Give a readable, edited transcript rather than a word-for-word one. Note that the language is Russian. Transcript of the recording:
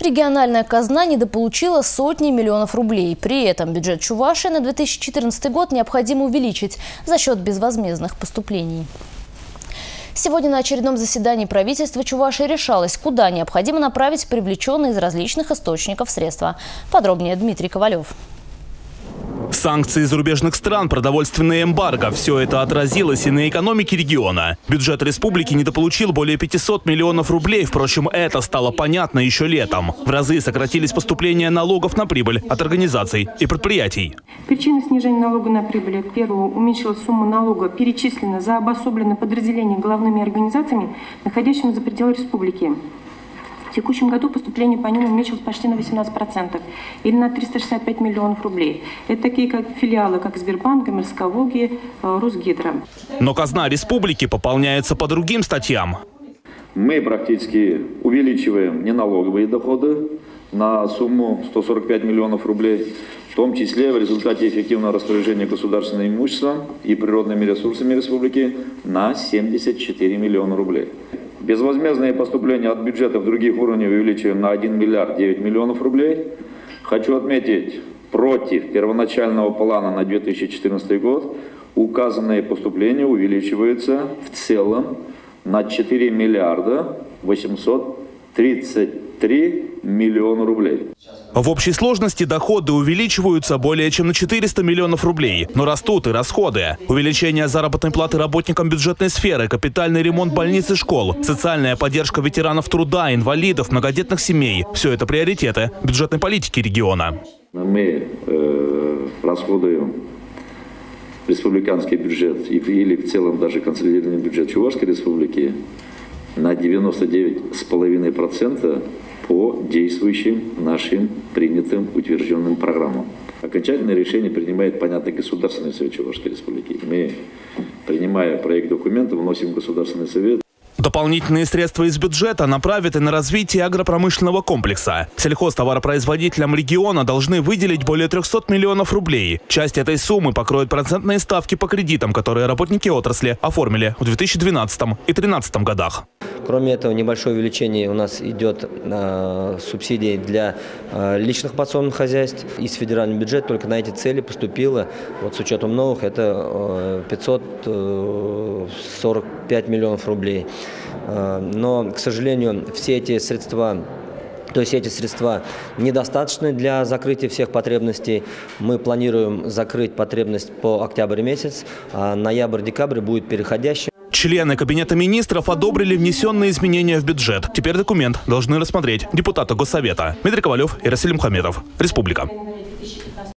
Региональная казна недополучила сотни миллионов рублей. При этом бюджет Чувашии на 2014 год необходимо увеличить за счет безвозмездных поступлений. Сегодня на очередном заседании правительства Чувашии решалось, куда необходимо направить привлеченные из различных источников средства. Подробнее Дмитрий Ковалев. Санкции зарубежных стран, продовольственное эмбарго – все это отразилось и на экономике региона. Бюджет республики недополучил более 500 миллионов рублей. Впрочем, это стало понятно еще летом. В разы сократились поступления налогов на прибыль от организаций и предприятий. Причина снижения налога на прибыль: первого, уменьшилась сумма налога, перечислена за обособленные подразделения головными организациями, находящимися за пределами республики. В текущем году поступление по ним уменьшилось почти на 18%, или на 365 миллионов рублей. Это такие как филиалы, как Сбербанк, Коммерсовоги, Русгидро. Но казна республики пополняется по другим статьям. Мы практически увеличиваем неналоговые доходы на сумму 145 миллионов рублей, в том числе в результате эффективного распоряжения государственным имуществом и природными ресурсами республики на 74 миллиона рублей. Безвозмездные поступления от бюджетов других уровней увеличиваем на 1 миллиард 9 миллионов рублей. Хочу отметить, против первоначального плана на 2014 год указанные поступления увеличиваются в целом на 4 миллиарда 833 миллиона рублей. В общей сложности доходы увеличиваются более чем на 400 миллионов рублей. Но растут и расходы. Увеличение заработной платы работникам бюджетной сферы, капитальный ремонт больниц и школ, социальная поддержка ветеранов труда, инвалидов, многодетных семей – все это приоритеты бюджетной политики региона. Мы расходуем республиканский бюджет или в целом даже консолидированный бюджет Чувашской республики на 99,5% по действующим нашим принятым утвержденным программам. Окончательное решение принимает, понятно, Государственный совет Чувашской республики. Мы, принимая проект документа, вносим в Государственный совет. Дополнительные средства из бюджета направят и на развитие агропромышленного комплекса. Сельхозтоваропроизводителям региона должны выделить более 300 миллионов рублей. Часть этой суммы покроет процентные ставки по кредитам, которые работники отрасли оформили в 2012 и 2013 годах. Кроме этого, небольшое увеличение у нас идет субсидий для личных подсобных хозяйств. Из федерального бюджета только на эти цели поступило, вот с учетом новых, это 545 миллионов рублей. Но, к сожалению, все эти средства недостаточны для закрытия всех потребностей. Мы планируем закрыть потребность по октябрь месяц, а ноябрь-декабрь будет переходящим. Члены Кабинета министров одобрили внесенные изменения в бюджет. Теперь документ должны рассмотреть депутаты Госсовета. Дмитрий Ковалев и Расиль Мухаметов. Республика.